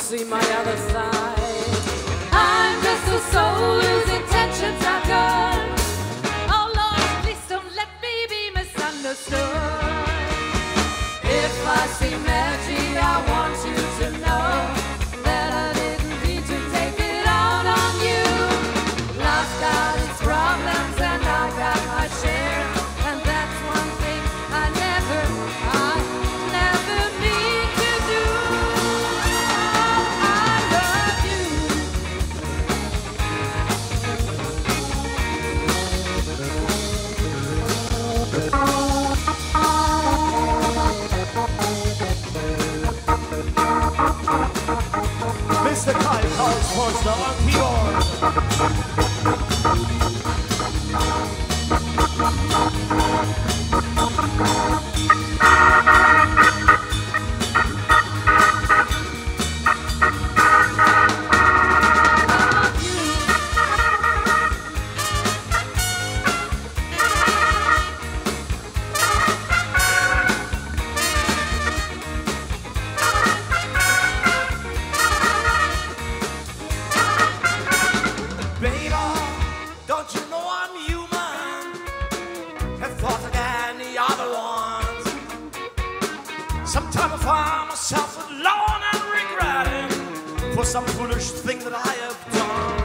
see my other side. I'm just a soul whose intentions are good. Oh Lord, please don't let me be misunderstood. If I seem edgy, I want you to know that I didn't mean to take it out on you. Life's got its problems and I got my share, and that's one thing I never mean to do. I love you. Mr. Kyle calls Forslow on keyboard. Baby, don't you know I'm human? Have thoughts like any other ones. Sometimes I find myself alone and regretting for some foolish thing that I have done.